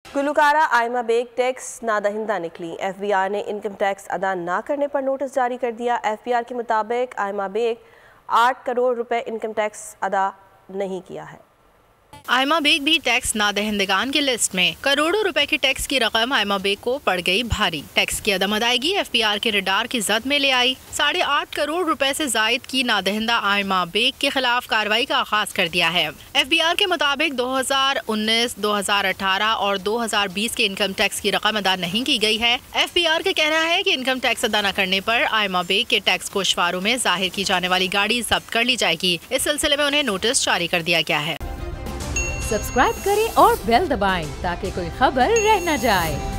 Gulkara Ayma Baig tax नादहिंदा निकली। FBI ने इनकम टैक्स अदा ना करने पर नोटिस जारी कर दिया। FBI के मुताबिक आयमा बेग 8 करोड़ रुपए इनकम टैक्स अदा नहीं किया है। आयमा बेग भी टैक्स नादहिंदगान की लिस्ट में। करोड़ों रुपए की टैक्स की रकम आयमा बेग को पड़ गई भारी। टैक्स की अदम अदायगी FBR के रडार की जद में ले आई। 8.5 करोड़ रुपए से जायद की नादहिंदा आयमा बेग के खिलाफ कार्रवाई का आगाज कर दिया है। FBR के मुताबिक 2019, 2018 और 2020 के इनकम टैक्स की रकम अदा नहीं की गई है। FBR का कहना है कि इनकम टैक्स अदा न करने पर आयमा बेग के टैक्स कोषवारों में जाहिर की जाने वाली गाड़ी जब्त कर ली जाएगी। इस सिलसिले में उन्हें नोटिस जारी कर दिया गया है। सब्सक्राइब करें और बेल दबाएं ताकि कोई खबर रह न जाए।